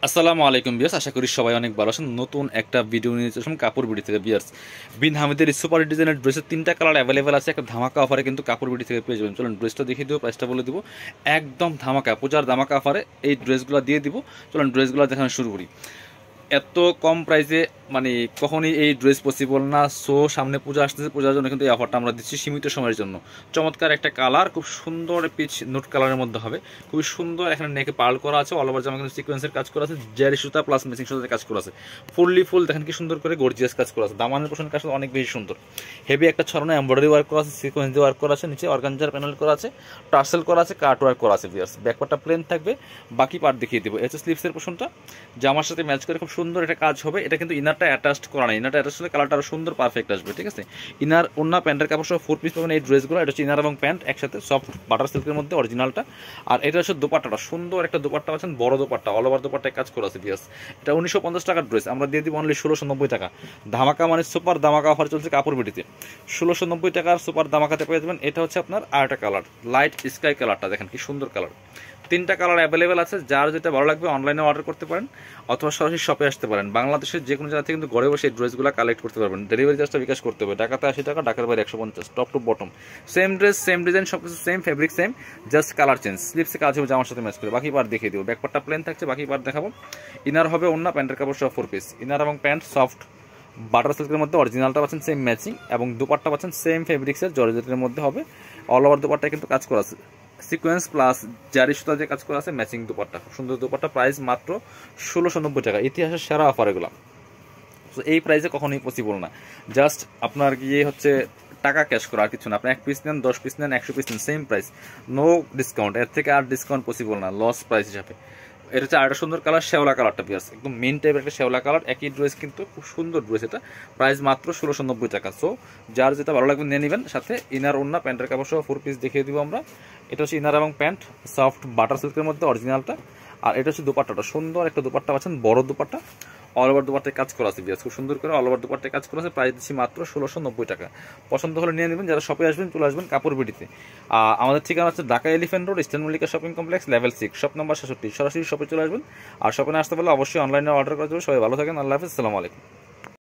আসসালামু আলাইকুম বিয়ার্স, আশা করি সবাই অনেক ভালো আছেন। নতুন একটা ভিডিও নিয়ে চলেছিলাম কাপড় বিডি থেকে বিয়ার্স। বিন হামিদের সুপার ডিজাইনের ড্রেসের 3টা কালার অ্যাভেলেবেল আছে। একটা ধামাকা অফারে কিন্তু কাপড় বিডি থেকে পেয়ে যাবেন। চলুন ড্রেসটা দেখিয়ে দেবো, প্রাইসটা বলে দিব। একদম ধামাকা, পূজার ধামাকা অফারে এই ড্রেসগুলো দিয়ে দিব। চলুন ড্রেসগুলো দেখানো শুরু করি। এত কম প্রাইসে মানে কখনই এই ড্রেস পসিবল না। সো সামনে পূজা আসতেছে, পূজার জন্য কিন্তু এই অফারটা আমরা দিচ্ছি সীমিত সময়ের জন্য। চমৎকার একটা কালার, খুব সুন্দর পিচ নোট কালারের মধ্যে হবে, খুবই সুন্দর। এখানে নেকে পার্ল করা আছে, অল ওভার জামা কিন্তু সিকোয়েন্সের কাজ করা আছে, জারি সুতা প্লাস মেসিং সুতাতে কাজ করা আছে, ফুললি ফুল দেখেন কি সুন্দর করে গর্জিয়াস কাজ করা আছে। দামানের পোর্শনের কাজ অনেক বেশি সুন্দর, হেভি একটা ছড়ানো এমব্রয়ডারি ওয়ার্ক করা আছে, সিকোয়েন্স দিয়ে ওয়ার্ক করা আছে, নিচে অর্গানজার প্যানেল করা আছে, টার্সেল করা আছে, কাট ওয়ার্ক করা আছে। ভিউয়ার্স ব্যাকপার্টটা প্লেন থাকবে, বাকি পার্ট দেখিয়ে দেবো। এটা স্লিভসের পোর্শনটা জামার সাথে ম্যাচ করে খুব সুন্দর একটা কাজ হবে। এটা কিন্তু ইনারটা অ্যাটাচড করা না, ইনারটা অ্যাটাচ হলে কালারটা আরো সুন্দর পারফেক্ট আসবে। ঠিক আছে, ইনার ওন্না প্যান্টের কাপড় সহ 4 পিস পাবেন এই ড্রেসগুলো। এটা হচ্ছে ইনার এবং প্যান্ট একসাথে, সফট বাটার সিল্কের মধ্যে অরিজিনালটা। আর এটা হচ্ছে দোপাট্টাটা, সুন্দর একটা দোপাট্টা পাচ্ছেন, বড় দোপাট্টা, অল ওভার দোপাট্টায় কাজ করা আছে। বিয়াস এটা 1950 টাকার ড্রেস, আমরা দিয়ে দিব অনলি 1690 টাকা। ধামাকা মানে সুপার ধামাকা অফার চলছে কাপড় বিটিতে। 1690 টাকার সুপার ধামাকাতে পেয়ে যাবেন। এটা হচ্ছে আপনার আরেকটা কালার, লাইট স্কাই কালারটা, দেখেন কি সুন্দর কালার। 3টা কালার অ্যাভেলেবেল আছে, যার যেটা ভালো লাগবে অনলাইনে অর্ডার করতে পারেন অথবা সরাসরি শপে আসতে পারেন। বাংলাদেশের যে কোনো জায়গা থেকে কিন্তু ঘরে বসে এই ড্রেসগুলো কালেক্ট করতে পারবেন। ডেলিভারি চার্জটা বিকাশ করতে হবে, ঢাকাতে 80 টাকা, ঢাকার বাইরে 150, top to bottom same dress, same design, সব কিছু same, fabric same, just colour change. স্লিপসে কাজ হবে জামার সাথে ম্যাচ করে। বাকি পার্ট দেখিয়ে দেবো, ব্যাকপার্টটা প্লেন থাকছে, বাকি পার্ট দেখাবো। ইনার হবে ওন্না প্যান্টের কাপড় সহ 4 পিস, ইনার এবং প্যান্ট সফট বাটার সিল্কের মধ্যে, অরিজিনালটা পাচ্ছেন সেম ম্যাচিং, এবং দুপাট্টা পাচ্ছেন সেম ফেব্রিক্সের জর্জেটের মধ্যে হবে। অল ওভার দুপাট্টায় কিন্তু কাজ করা আছে, সিকোয়েন্স প্লাস জারি সুতা যে কাজ করা আছে, ম্যাচিং দুপাট্টা, সুন্দর দুপাট্টা। প্রাইস মাত্র 1690 টাকা, ইতিহাসের সেরা অফার এগুলো। তো এই প্রাইসে কখনোই পসিবল না। জাস্ট আপনার গিয়ে হচ্ছে টাকা ক্যাশ করা, আর কিছু না। আপনি 1 পিস নেন, 10 পিস নেন, 100 পিস নেন, সেম প্রাইস, নো ডিসকাউন্ট। এর থেকে আর ডিসকাউন্ট পসিবল না, লস প্রাইস হিসাবে। এটা হচ্ছে আরেকটা সুন্দর কালার, শ্যাওলা কালারটা পিয়ার্স, একদম মেন টাইপের একটা শ্যাওলা কালার। একই ড্রেস কিন্তু খুব সুন্দর ড্রেস, এটা প্রাইস মাত্র 1690 টাকা। সো যার যেটা ভালো লাগবে নিয়ে নেবেন। সাথে ইনার ওন্না প্যান্টের কাপড় সহ 4 পিস দেখিয়ে দিব আমরা। এটা হচ্ছে ইনার এবং প্যান্ট সফট বাটার সিল্কের মধ্যে অরিজিনালটা। আর এটা হচ্ছে দুপাট্টাটা, সুন্দর একটা দুপাট্টা পাচ্ছেন, বড় দুপাট্টা, অল ওভার দুপাট্টায় কাজ করা আছে। বিয়াস খুব সুন্দর করে অল ওভার দুপাট্টায় কাজ করা আছে। প্রাইস দিচ্ছি মাত্র 1690 টাকা। পছন্দ হলে নিয়ে নেবেন। যারা শপে আসবেন চলে আসবেন কাপড় বিডিতে। আমাদের ঠিকানা হচ্ছে Dhaka elephant road, eastern Mallika shopping complex, level 6, shop number 66। সরাসরি শপে চলে আসবেন। আর শপে না আসতে পারলে অবশ্যই অনলাইনে অর্ডার করা যাবে। সবাই ভালো থাকেন, আল্লাহ হাফিজ, আসসালামু আলাইকুম।